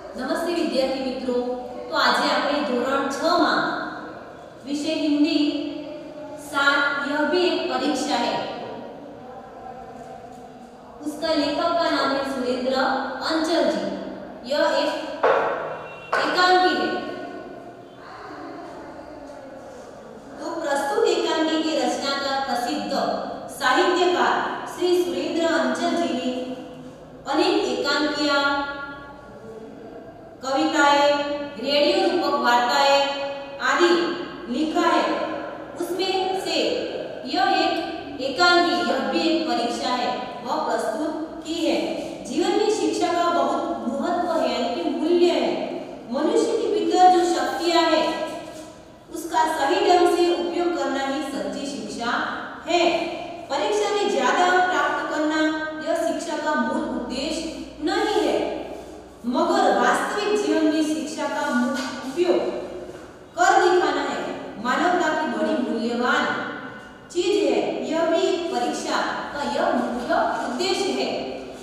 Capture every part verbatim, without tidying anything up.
नमस्ते विद्यार्थी मित्रों। तो आज આપણે ધોરણ છ માં विषय हिंदी सात यह भी एक परीक्षा है। उसका लेखक का नाम है सुरेंद्र अंचल जी। यह एक एकांकी है। तो प्रस्तुत एकांकी की रचनाकार प्रसिद्ध साहित्यकार श्री सुरेंद्र अंचल जी ने अनेक एकांकियां, कविताएं, रेडियो रूपक वार्ताएं आदि लिखा है। उसमें से यह एक एकांकी यह भी एक परीक्षा है वह प्रस्तुत की है। जीवन में शिक्षा का बहुत महत्व है, यानी कि मूल्य है। मनुष्य के भीतर जो शक्तियां है उसका सही ढंग से उपयोग करना ही सच्ची शिक्षा है। परीक्षा में ज्यादा अंक प्राप्त करना यह शिक्षा का मूल उद्देश्य नहीं है, मगर वास्तविक जीवन में शिक्षा का उपयोग कर दिखाना है। मानवता की बड़ी मूल्यवान चीज है। यह भी एक परीक्षा का यह मुख्य उद्देश्य है।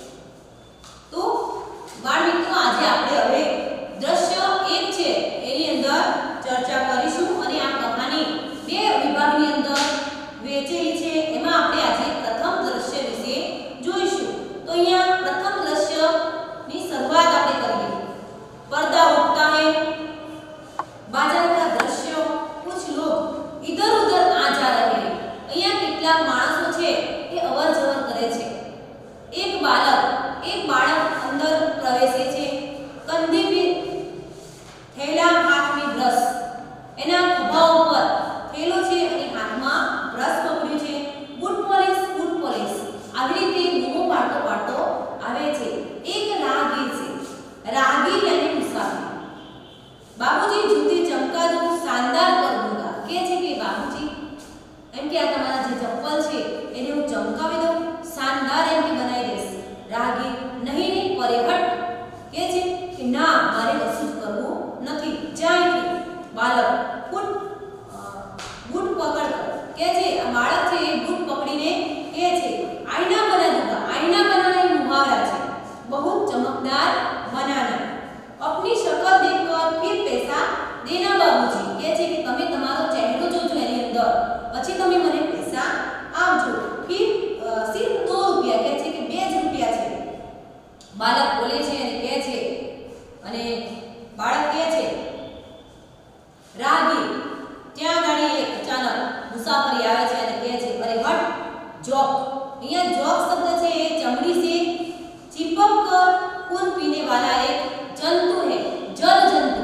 तो बाळ મિત્રો આજે આપણે હવે દ્રશ્ય એક છે એની અંદર ચર્ચા કરીશું અને આ કહાની બે વિભાગની અંદર વહેંચેલી છે। એમાં આપણે આજે પ્રથમ દ્રશ્ય વિશે જોઈશું। તો અહીંયા પ્રથમ દ્રશ્યની શરૂઆત આપણે કરીએ। पर्दा उठता है, बाजार का दृश्य, कुछ लोग इधर उधर आ जा रहे हैं। અહીંયા કેટલાક માણસો છે એ અવર જવર કરે છે। એક બાળક એક બાળક અંદર પ્રવેશે છે। કંધે पे થેલા, હાથમાં બ્રશ, એના ખભા ઉપર થેલો છે અને હાથમાં બ્રશ પકડ્યું છે। બૂટ પોલિશ બૂટ પોલિશ આવી રીતે બૂમો પાડતો પાડતો આવે છે। એક રાહગીર છે, राहगीर यानी मुसाफिर। बाबूजी जूती चमका दूं, शानदार कर दूंगा। के छे के बाबूजी एम के आ तमारा जे चप्पल छे एने हूं चमकावी दऊं, शानदार एम के बनाई देस। राहगीर नहीं नहीं परे हट। के छे कि ना मारे कशुं ज करवुं नथी, जाय के। बालक बूट बूट पकड़ कर के छे आ बालक छे ए बूट पकड़ीने के छे आईना बना दूंगा। आईना बनाना ए मुहावरा छे, बहुत चमकदार बनाना। अपनी शक्ल देखकर फिर पैसा देना बाबूजी। के छे कि તમે તમારો ચહેરો જોજો એની અંદર, પછી તમે મને પૈસા આપજો। फिर सिर्फ दो रुपया। के छे कि બે જ રૂપિયા છે। બાળક બોલે છે અને કહે છે અને બાળક કહે છે રાહગીર ત્યાં ગાડી એક અચાનક મુસાફરી આવે છે અને કહે છે અરે હટ જોક। અહીંયા જોક શબ્દ છે એ ચમડી से चिपक कर खून पीने वाला एक जंतु है, जल जंतु।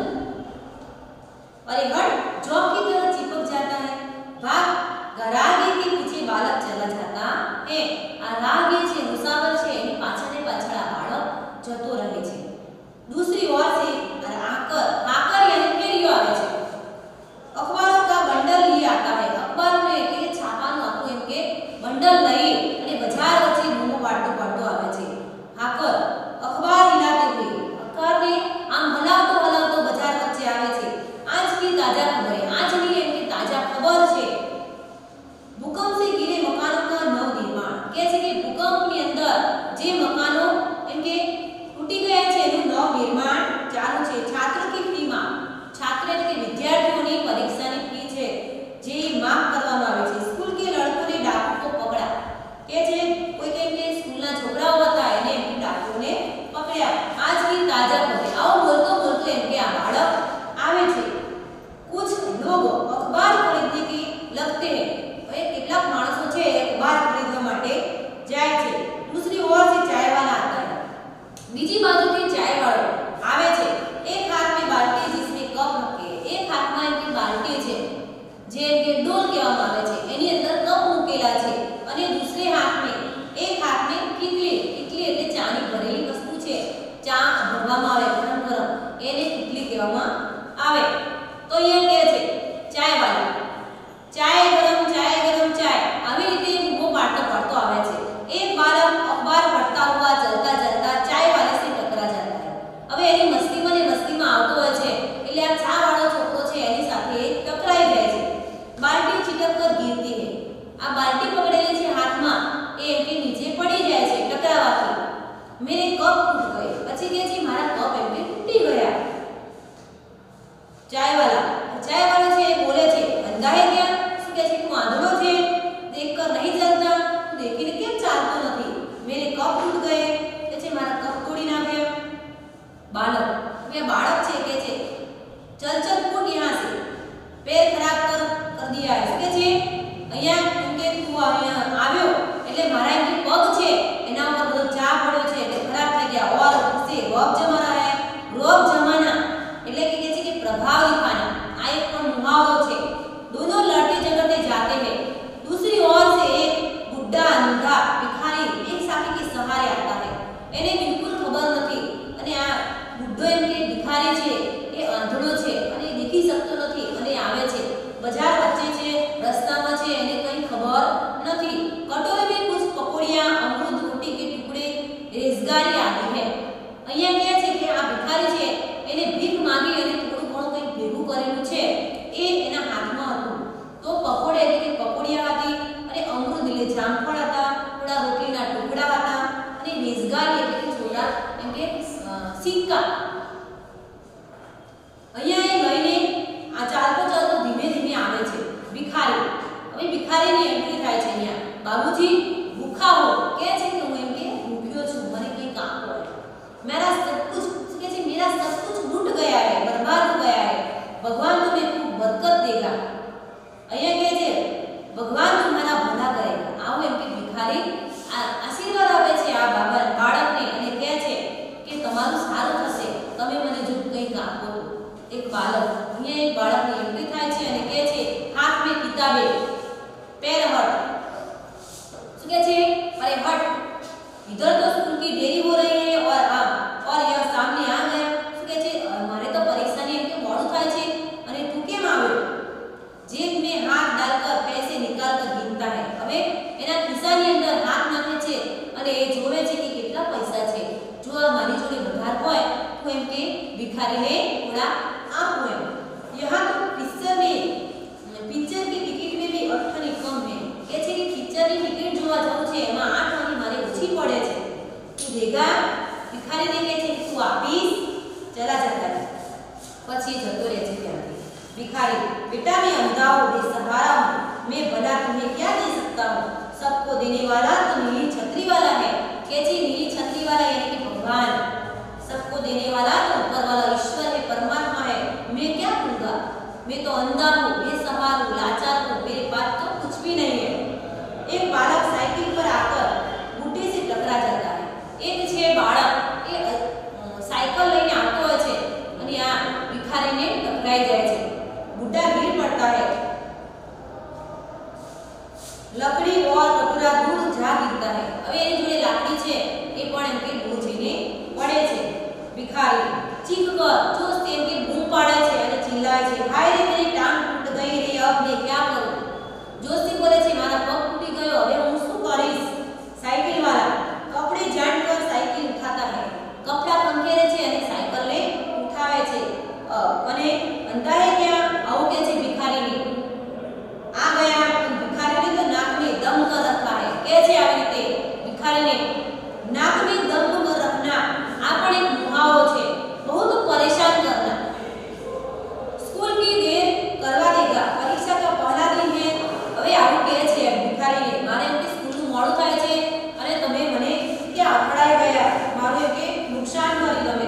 अरे हट जॉक की तरह चिपक जाता है। भाग। राहगीर के पीछे बालक चला जाता है। आ राहगीर छे मुसाफिर छे एनी पाछळे पाछळ आ बालक जतो रहे छे। दूसरी ओर से आकर आकर यानी फेरियो आवे छे। अखबारों का बंडल लिए आता है। अखबार में એટલે છાપાનું આખું એમ કે બંડલ લઈ અને બજાર વચ્ચે બૂમો પાડતો પાડતો આવે છે। हाकर अखबार हिलाते हुए अखबार ने आम हलावतो हलावतो बाजार वच्चे आवे छे। आज की ताजा खबर है, आज नहीं एम के ताजा खबर छे। भूकंप से गिरे मकानों का नव निर्माण। के छे के भूकंपनी अंदर जे मकानो एम के तूटी गया छे एનું नव निर्माण चालू छे। छात्र की फी માં छात्र એટલે કે વિદ્યાર્થીઓની પરીક્ષાની ફી છે જે માફ કરવામાં આવે છે। સ્કૂલ કે લડકોને ડાકુ को पकड़ा। के छे કોઈ કેમ કે સ્કૂલના છોકરાઓ હતા એને डाकुओं ने पकड़ा। आज की ताजा खबर। आओ बोलतो बोलतो एम के आ बालक आवे छे। कुछ लोग अखबार खरीदने के लगते हैं। भाई કેટલાક માણસો છે અખબાર ખરીદવા માટે જાય છે। दूसरी ओर से चाय वाला आता है। બીજી બાજુથી ચાય વાળો આવે છે। એક હાથ में बाल्टी जिसमें कप रखे, एक हाथ में એમની બાલ્ટી છે જે કે ડોલ કહેવામાં આવે છે એની અંદર કપ મૂકેલા છે અને दूसरे हाथ में एक हाथ में किटली किटली એટલે ચાની ભરેલી વસ્તુ છે। ચા ભરવામાં આવે ગરમ ગરમ એને કિટલી કહેવામાં આવે। તો અહીંયા કહે છે ચાય વાળો ચાય ગરમ ચાય ગરમ ચાય આવી રીતે બૂમો પાડતો પાડતો આવે છે। એક બાળક અખબાર પઢતા हुआ चलता चलता चाय वाले से टकरा जाता है। હવે એની મસ્તીમાં ને મસ્તીમાં આવતો હોય છે એટલે આ ચા વાળો છોકરો છે એની સાથે ટકરાઈ જાય છે। બાલ્ટી छिटक कर गिरती है। આ બાલ્ટી પકડેલી છે હાથમાં એ એમકે નીચે પડી જાય છે ટકરાવાથી। मेरे कप टूट गए। પછી કે છે મારા કપ એમને તૂટી ગયા। બુઢો એમ કે ભિખારી છે એ આંધળો છે અને દેખી શકતો નથી અને આવે છે, બજાર વચ્ચે છે, રસ્તામાં છે, એને કંઈ ખબર નથી। कटोरे में कुछ पकौड़ियां, अमरूद, रोटी के टुकड़े, रेज़गारी आदि है। અહીંયા કહે છે કે આ ભિખારી છે એને ભીખ માંગી અને થોડું ઘણું કંઈ ભેગું કરેલું છે એ એના હાથમાં હતું। તો પકોડે એટલે કે પકોડિયા હતી અને અમરૂદ એટલે જામફળ હતા, થોડા રોટલીના ટુકડા હતા અને રેઝગારી એટલે કે થોડા એમ કે સિક્કા। અહીંયા એ લઈને આ ચાલતો ચાલતો ધીમે ધીમે આવે છે ભિખારી। હવે ભિખારીની એન્ટ્રી થાય છે અહીંયા। बाबूजी भूखा हो क्या છે કે હું એમ કે ભૂખ્યો છું, મને કંઈ કામ હોય, मेरा सब कुछ क्या છે मेरा सब कुछ लूट गया है, बर्बाद हो गया है, भगवान तुम्हें खूब बरकत देगा। અહીંયા કહે છે ભગવાન તમારા ભલા કરેગા। આવો એમ કે ભિખારી આશીર્વાદ આપે છે આ બાબા બાળકને અને કહે છે કે તમારું સારું થશે, તમે મને જો કંઈક આપો તો। એક બાળક અહીંયા એક બાળકની એન્ટ્રી થાય છે અને કહે છે હાથ में किताबें, पैर हट, कैसे अरे हट, इधर तो स्कूल की देरी हो रही है और आ और यह सामने आ गया। શું કહે છે મારે તો પરીક્ષાની એમ કે મોડું થાય છે અને તું કેમ આવ્યો? જેબ में हाथ डालकर पैसे निकालकर गिनता है। હવે એના ખિસ્સાની અંદર હાથ નાખે છે અને એ જોવે છે કે કેટલા પૈસા છે। જો આ મારી જોડે વધારે હોય તો એમ કે ભિખારીને થોડા આપો એમ। यहाँ तो पिक्चर में पिक्चर की टिकट में भी आठ आने कम है। કે છે કે પિક્ચરની ટિકિટ જોવા જવું છે એમાં આઠ આની મારે ઓછી પડે છે, તું દેગા? ભિખારીને કહે છે તું આપીશ? ચલા જતા રહે, પછી જતો રહે છે ત્યાંથી ભિખારી। बेटा मैं अंधा हूँ, बेसहारा हूँ, मैं भला तुम्हें क्या दे सकता हूँ? सबको देने वाला तो नीली छतरी वाला है। કે છે नीली छतरी वाला यानी कि भगवान, सबको देने वाला तो ऊपर वाला ईश्वर है, परमात्मा है, मैं क्या दूंगा? मैं तो अंधा हूँ, बेसहारा हूँ, लाचार हूँ, मेरे पास तो कुछ भी नहीं है। एक बालक साइकिल पर आकर बूटे से टकरा जाता है। एक छे बालक એ સાયકલ લઈને આવતો હોય છે અને આ ભિખારીને ટકરાઈ જાય છે। बूटा गिर पड़ता है, लकड़ी और कटोरा दूर जा गिरता है। હવે એની જોડે લાકડી છે એ પણ એમ કે દૂર જઈને પડે છે। ભિખારી ચીખ કર જોશ તેમ કે બૂમ પાડે છે અને ચિલ્લાય છે, હાય રે મેરી टांग टूट गई रे, अब मैं क्या करूं? જોશથી બોલે છે મારા પગ તૂટી ગયો, હવે હું શું કરીશ? સાયકલ વાળા કપડે જાણકર સાયકલ ઉઠાતા હે, કપડા ખંખેરે છે અને સાયકલને ઉઠાવે છે અને અંધા હે ક્યાં આવું કે છે ભિખારીને। આ ગયા ભિખારીને તો નાક में दम कर रखा है। કે છે આવી રીતે ભિખારીને नाक में दम कर रखना આ પણ એક મુહાવરો છે, बहुत परेशान करना। स्कूल की देर करवा देगा, परीक्षा का पहला दिन है। હવે આવું કહે છે ભિખારીને મારે એમ કે સ્કૂલનું મોડું થાય છે અને તમે મને ક્યાં અકળાઈ ગયા, મારું એમ કે નુકસાન કરી તમે।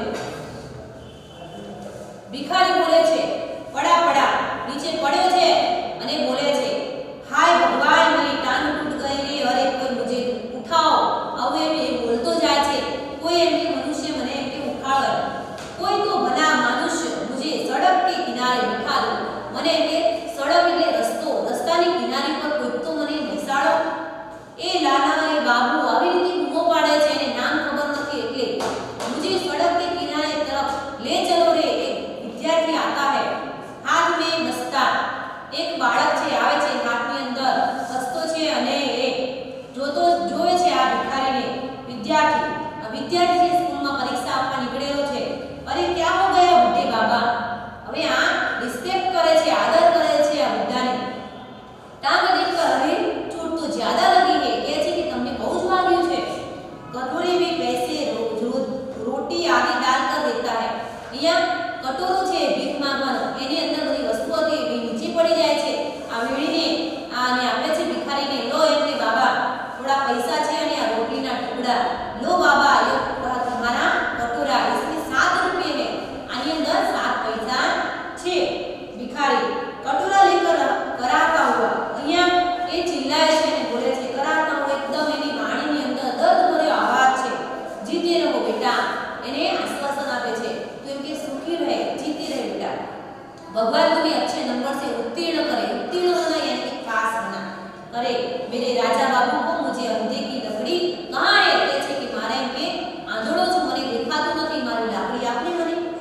ભિખારી બોલે છે પડા પડા નીચે પડ્યો છે અને બોલે છે हाय भगवान मेरी टांग टूट गई रे, अरे कोई मुझे उठाओ। હવે એ બોલતો જાય છે કોઈ એમ કે મનુષ્ય મને એમ કે ઉઠાડે, કોઈ તો ભલા મનુષ્ય मुझे सड़क के किनारे बिठा दो। મને એમ કે સડક એટલે રસ્તો, રસ્તાની કિનારે પર કોઈ તો મને બેસાડો। એ લાલા એ બાબુ આવી રીતે બૂમો પાડે છે અને નામ ખબર નથી એટલે मुझे सड़क के किनारे तरफ ले चलो रे। एक विद्यार्थी आता है, हाथ में बस्ता, एक बाળક છે આવે છે હાથની અંદર બસ્તો છે અને એ જોતો જોવે છે આ ભિખારીને। વિદ્યાર્થી આ વિદ્યાર્થી છે સ્કૂલમાં પરીક્ષા આપવા નીકળેલો છે। અરે क्या हो गया बूढ़े बाबा? હવે આ રિસ્પેક્ટ કરે છે, આદર કરે છે આ બુદ્ધાને। टांग देखकर अरे चोट तो ज्यादा लगी है, કહે છે કે તમને બહુ જ વાગ્યું છે। कटोरे में पैसे रो, रोटी आदि डालकर देता है। અહીંયા કટોરો છે ભીખ માંગવાનો, એની અંદર બધી વસ્તુઓ હતી એ નીચે પડી જાય છે। આ વેણીને આને આપે છે ભિખારીને, લો એમ કે બાબા થોડા પૈસા છે અને આ રોટલીના ટુકડા લો બાબા, યો તમારા કટોરા, इसमें सात रुपये है, આની અંદર સાત પૈસા છે। ભિખારી કટોરા લેકર કરાતા હુआ, અહીંયા એ ચિલ્લાય છે અને બોલે છે કરાતા હુआ, એકદમ એની વાણીની અંદર દર્દ ભર્યો અવાજ છે। જીતે રહો બેટા, એને આશ્વાસન આપે છે તો એમ કે સુખી રહે, जीते रहे बेटा, भगवान तुम्हें अच्छे नंबर से उत्तीर्ण करे। उत्तीर्ण होना यानी कि पास होना करे। मेरे राजा बाबू को मुझे अंधे की लकड़ी कहाँ है? કહે છે કે મારે એમ કે આંધળો છું, મને દેખાતું નથી, મારી લાકડી આપને મને।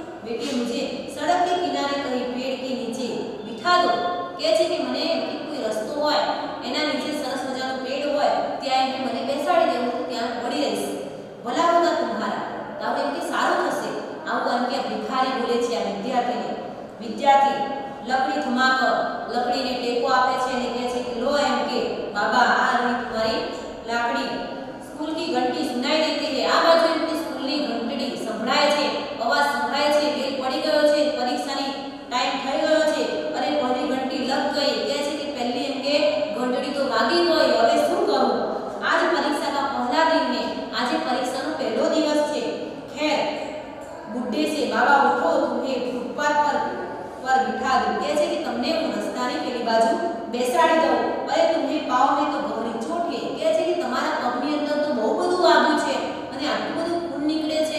વિદ્યાર્થી લકડી થમાકર લકડીને ટેકો આપે છે અને કહે છે કે લો એમ કે બાબા આ રહી તમારી લાકડી। स्कूल की घंटी सुनाई देती है। आ बाजू एमके स्कूल ની ઘંટડી સંભળાય છે, અવાજ સંભળાય છે, બેલ પડી ગયો છે, પરીક્ષાની ટાઈમ થઈ ગયો છે। અરે પહેલી ઘંટી લગ ગઈ। કહે છે કે પહેલી એમકે ઘંટડી તો વાગી ગઈ, હવે શું કરું? आज परीक्षा का पहला दिन है, आज परीक्षा નો પહેલો દિવસ છે। खैर बुड्ढे से बाबा उठो, तुम्हें फुटपाथ पर पर बिठा दूं। કહે છે કે તમને હું રસ્તાની પેલી બાજુ બેસાડી દઉં। અરે तुम्हें पाव में तो गहरी चोट है। કહે છે કે તમારા પગની અંદર તો બહુ બધું વાગ્યું છે અને આટલું બધું ખૂન નીકળે છે।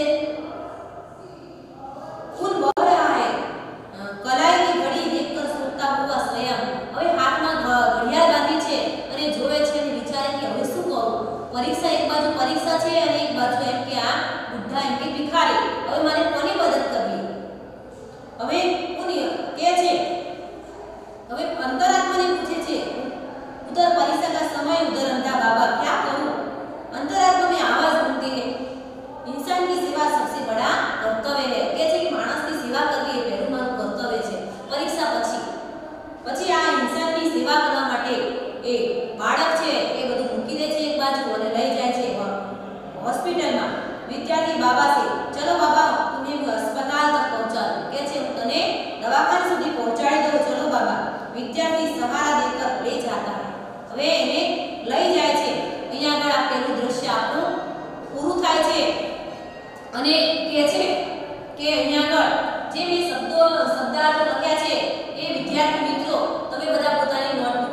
खून बह रहा है। कलाई की घड़ी देखकर सोता हुआ स्वयं। હવે હાથમાં ઘડિયાળ બાંધી છે અને જોવે છે અને વિચારે કે હવે શું કરું? પરીક્ષા એક બાજુ પરીક્ષા છે અને એક બાજુ એમ કે આ બુઢા એમ કે ભિખારી। હવે મારે કોની મદદ કરવી? હવે કોની કે છે હવે अंतरात्मा ने पूछे छे उधर परीक्षा का समय उधर अंधा बाबा क्या करूं? अंतरात्मा में आवाज सुनती है इंसान की सेवा सबसे बड़ा कर्तव्य है। કે છે કે માણસની સેવા કરવી એ પહેલું મારું કર્તવ્ય છે। પરીક્ષા પછી પછી આ ઇન્સાનની સેવા કરવા માટે એ બાળક છે એ બધું મૂકી દે છે એક બાજુ અને લઈ જાય છે હોસ્પિટલમાં। વિદ્યાર્થી બાબા से चलो बाबा तुम्हें अस्पताल तक पहुंचा दूं। કે છે હું તને દવાખાના સુધી પહોંચાડી દઉં, ચલો બાબા। વિદ્યાર્થી સહારા દેकर ले जाता है। હવે એને લઈ જાય છે। અહીંયા આગળ આ પહેલું દ્રશ્ય આપણું પૂરું થાય છે અને કહે છે કે અહીંયા આગળ જે મેં શબ્દો શબ્દાર્થો લખ્યા છે એ વિદ્યાર્થી મિત્રો તમે બધા પોતાની નોટ